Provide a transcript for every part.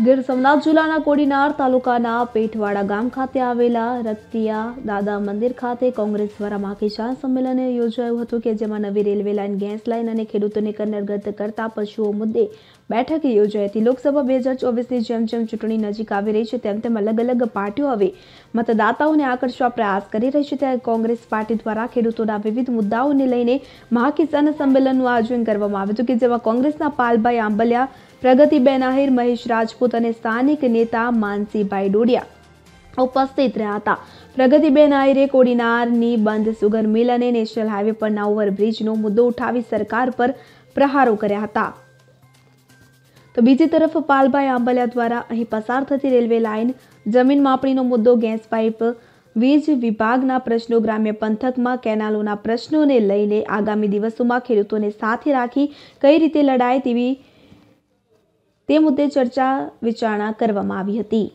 ગીર સોમનાથ જિલ્લાના કોડીનાર તાલુકાના પેઠવાડા ગામ ખાતે આવેલા રતિયા દાદા મંદિર ખાતે કોંગ્રેસ દ્વારા મહા કિસાન સંમેલન યોજાયું હતું કે જેમાં નવી રેલવે લાઇન, ગેસ લાઇન અને ખેડૂતોને કનડગત કરતા પશુઓ મુદ્દે બેઠક યોજાઈ હતી। લોકસભા 2024ની જેમ જેમ ચૂંટણી નજીક આવી રહી છે તેમ તેમ અલગ અલગ પાર્ટીઓ હવે મતદાતાઓને આકર્ષવા પ્રયાસ કરી રહી છે। ત્યારે કોંગ્રેસ પાર્ટી દ્વારા ખેડૂતોના વિવિધ મુદ્દાઓને લઈને મહા કિસાન સંમેલનનું આયોજન કરવામાં આવ્યું હતું કે જેમાં કોંગ્રેસના પાલભાઈ આંબલિયા, પ્રગતિબેન આહિર, મહેશ રાજપૂત અને સ્થાનિક નેતા માનસીભાઈ ડોડિયા ઉપસ્થિત રહ્યા હતા। પ્રગતિબેન આહિરે કોડીનારની બંધ સુગર મિલ અને નેશનલ હાઈવે પરના ઓવરબ્રિજનો મુદ્દો ઉઠાવી સરકાર પર પ્રહારો કર્યા હતા। તો બીજી તરફ પાલભાઈ આંબલિયા દ્વારા અહીં પસાર થતી રેલવે લાઇન, જમીન માપણીનો મુદ્દો, ગેસ પાઇપ, વીજ વિભાગના પ્રશ્નો, ગ્રામ્ય પંથકમાં કેનાલોના પ્રશ્નોને લઈને આગામી દિવસોમાં ખેડૂતોને સાથે રાખી કઈ રીતે લડાય તે મુદ્દે ચર્ચા વિચારણા કરવામાં આવી હતી।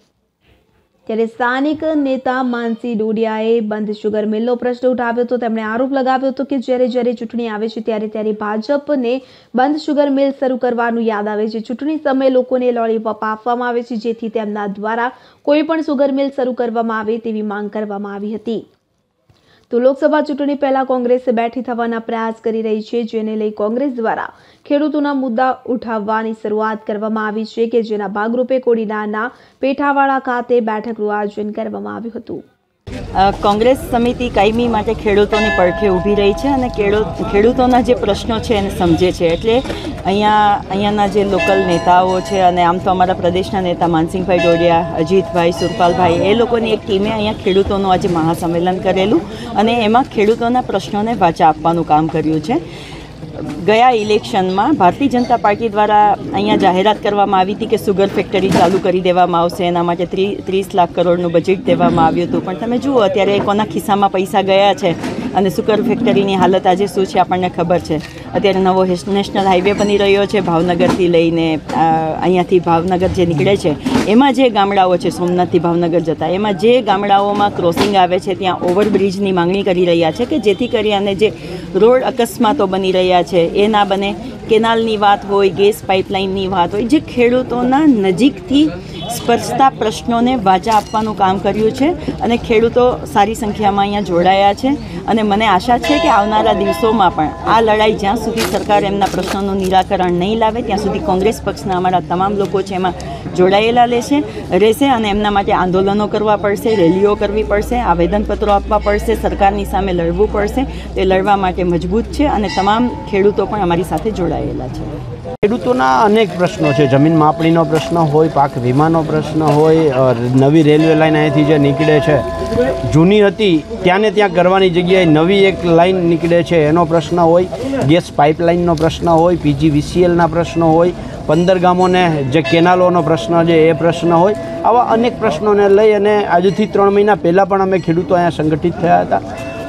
ત્યારે સ્થાનિક નેતા માનસી ડોડિયાએ બંધ શુગર મિલનો પ્રશ્ન ઉઠાવ્યો હતો। તેમણે આરોપ લગાવ્યો હતો કે જ્યારે ચૂંટણી આવે છે ત્યારે ભાજપને બંધ શુગર મિલ શરૂ કરવાનું યાદ આવે છે। ચૂંટણી સમયે લોકોને લોલીપોપ આપવામાં આવે છે જેથી તેમના દ્વારા કોઈ પણ શુગર મિલ શરૂ કરવામાં આવે તેવી માંગ કરવામાં આવી હતી। તો લોકસભા ચૂંટણી પહેલા કોંગ્રેસ બેઠી થવાના પ્રયાસ કરી રહી છે, જેને લઈ કોંગ્રેસ દ્વારા ખેડૂતોના મુદ્દા ઉઠાવવાની શરૂઆત કરવામાં આવી છે કે જેના ભાગરૂપે કોડીનારના પેઠાવાડા ખાતે બેઠકનું આયોજન કરવામાં આવ્યું હતું। કોંગ્રેસ સમિતિ કાયમી માટે ખેડૂતોની પડખે ઊભી રહી છે અને ખેડૂતોના જે પ્રશ્નો છે એને સમજે છે। એટલે અહીંયાના જે લોકલ નેતાઓ છે અને આમ તો અમારા પ્રદેશના નેતા માનસિંહભાઈ ડોડિયા, અજીતભાઈ, સુરપાલભાઈ, એ લોકોની એક ટીમે અહીંયા ખેડૂતોનું આજે મહાસંમેલન કરેલું અને એમાં ખેડૂતોના પ્રશ્નોને વાચા આપવાનું કામ કર્યું છે। ગયા ઇલેક્શનમાં ભારતીય જનતા પાર્ટી દ્વારા અહીંયા જાહેરાત કરવામાં આવી હતી કે સુગર ફેક્ટરી ચાલુ કરી દેવામાં આવશે, એના માટે 30 લાખ કરોડનું બજેટ દેવામાં આવ્યું હતું। પણ તમે જુઓ અત્યારે કોના ખિસ્સામાં પૈસા ગયા છે અને સુગર ફેક્ટરીની હાલત આજે શું છે આપણને ખબર છે। અત્યારે નવો નેશનલ હાઈવે બની રહ્યો છે ભાવનગરથી લઈને અહીંયાથી ભાવનગર જે નીકળે છે એમાં જે ગામડાઓ છે સોમનાથથી ભાવનગર જતા, એમાં જે ગામડાઓમાં ક્રોસિંગ આવે છે ત્યાં ઓવરબ્રિજની માંગણી કરી રહ્યા છે કે જેથી કરી અને જે રોડ અકસ્માતો બની રહ્યા છે એ ના બને। કેનાલની વાત હોય, ગેસ પાઇપલાઇનની વાત હોય, જે ખેડૂતોના નજીકથી સ્પર્શતા પ્રશ્નોને વાચા આપવાનું કામ કર્યું છે અને ખેડૂતો સારી સંખ્યામાં અહીંયા જોડાયા છે અને મને આશા છે કે આવનારા દિવસોમાં પણ આ લડાઈ જ્યાં સુધી સરકાર એમના પ્રશ્નોનું નિરાકરણ નહીં લાવે ત્યાં સુધી કોંગ્રેસ પક્ષના અમારા તમામ લોકો છે એમાં જોડાયેલા રહેશે અને એમના માટે આંદોલનો કરવા પડશે, રેલીઓ કરવી પડશે, આવેદનપત્રો આપવા પડશે, સરકારની સામે લડવું પડશે। તે લડવા માટે મજબૂત છે અને તમામ ખેડૂતો પણ અમારી સાથે જોડાયેલા છે। ખેડૂતોના અનેક પ્રશ્નો છે, જમીન માપણીનો પ્રશ્ન હોય, પાક વીમાનો પ્રશ્ન હોય, નવી રેલવે લાઇન અહીંથી જે નીકળે છે જૂની હતી ત્યાંને ત્યાં કરવાની જગ્યાએ નવી એક લાઇન નીકળે છે એનો પ્રશ્ન હોય, ગેસ પાઇપલાઇનનો પ્રશ્ન હોય, PGVCLના પ્રશ્નો હોય, 15 ગામોને જે કેનાલોનો પ્રશ્ન છે એ પ્રશ્ન હોય। આવા અનેક પ્રશ્નોને લઈ અને આજથી 3 મહિના પહેલાં પણ અમે ખેડૂતો અહીંયા સંગઠિત થયા હતા,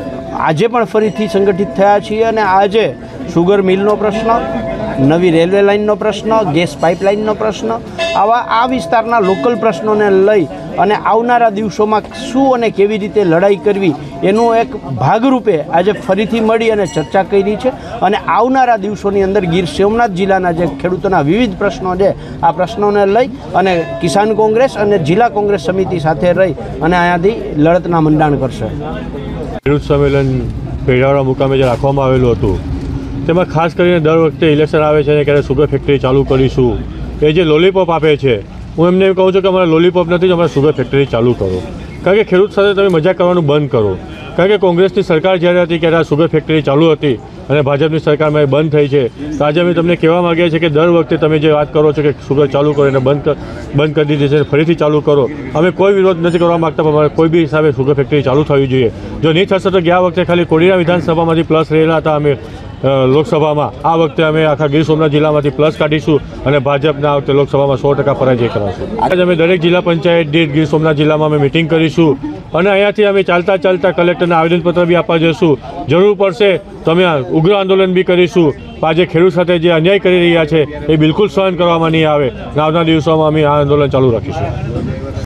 આજે પણ ફરીથી સંગઠિત થયા છીએ અને આજે સુગર મિલનો પ્રશ્ન, નવી રેલવે લાઇનનો પ્રશ્ન, ગેસ પાઇપલાઇનનો પ્રશ્ન, આવા આ વિસ્તારના લોકલ પ્રશ્નોને લઈ અને આવનારા દિવસોમાં શું અને કેવી રીતે લડાઈ કરવી એનું એક ભાગરૂપે આજે ફરીથી મળી અને ચર્ચા કરી છે અને આવનારા દિવસોની અંદર ગીર સોમનાથ જિલ્લાના જે ખેડૂતોના વિવિધ પ્રશ્નો છે આ પ્રશ્નોને લઈ અને કિસાન કોંગ્રેસ અને જિલ્લા કોંગ્રેસ સમિતિ સાથે રહી અને અહીંયાથી લડતના મંડાણ કરશે। ખેડૂત સંમેલન પેઢાવાડા મુકામે જે રાખવામાં આવેલું હતું તેમાં ખાસ કરીને દર વખતે ઇલેક્શન આવે છે અને ક્યારે સુગર ફેક્ટરી ચાલુ કરીશું, એ જે લોલીપોપ આપે છે હું એમને એમ કહું છું કે અમારે લોલીપોપ નથી, અમારે સુગર ફેક્ટરી ચાલુ કરો। કારણ કે ખેડૂત સાથે તમે મજા કરવાનું બંધ કરો। કારણ કે કોંગ્રેસની સરકાર જ્યારે હતી ત્યારે આ સુગર ફેક્ટરી ચાલુ હતી અને ભાજપની સરકારમાં એ બંધ થઈ છે। તો આજે અમે તમને કહેવા માગીએ છીએ કે દર વખતે તમે જે વાત કરો છો કે સુગર ચાલુ કરો એને બંધ કરી દીધી છે, ફરીથી ચાલુ કરો। અમે કોઈ વિરોધ નથી કરવા માગતા, પણ અમારે કોઈ બી હિસાબે સુગર ફેક્ટરી ચાલુ થવી જોઈએ। જો નહીં થશે તો ગયા વખતે ખાલી કોડીના વિધાનસભામાંથી પ્લસ રહેલા હતા અમે લોકસભામાં, આ વખતે અમે આખા ગીર સોમનાથ જિલ્લામાંથી પ્લસ કાઢીશું અને ભાજપના આ વખતે લોકસભામાં 100% પરાજય કરાવશું। આજે અમે દરેક જિલ્લા પંચાયત દીઠ ગીર સોમનાથ જિલ્લામાં અમે મિટિંગ કરીશું અને અહીંયાથી અમે ચાલતા કલેક્ટરને આવેદનપત્ર બી આપવા જઈશું। જરૂર પડશે તો અમે ઉગ્ર આંદોલન બી કરીશું। આજે ખેડૂત સાથે જે અન્યાય કરી રહ્યા છે એ બિલકુલ સહન કરવામાં નહીં આવે અને આવનારા દિવસોમાં અમે આ આંદોલન ચાલુ રાખીશું।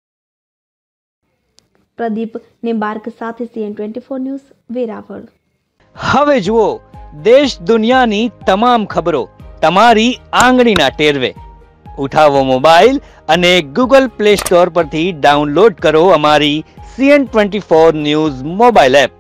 પ્રદીપ નિંબાર્ક સાથે CN24 ન્યૂઝ, વેરાવળ। હવે જુઓ દેશ દુનિયાની તમામ ખબરો તમારી આંગળીના ટેરવે। ઉઠાવો મોબાઈલ અને ગૂગલ પ્લે સ્ટોર પરથી ડાઉનલોડ કરો અમારી CN24 ન્યૂઝ મોબાઈલ એપ.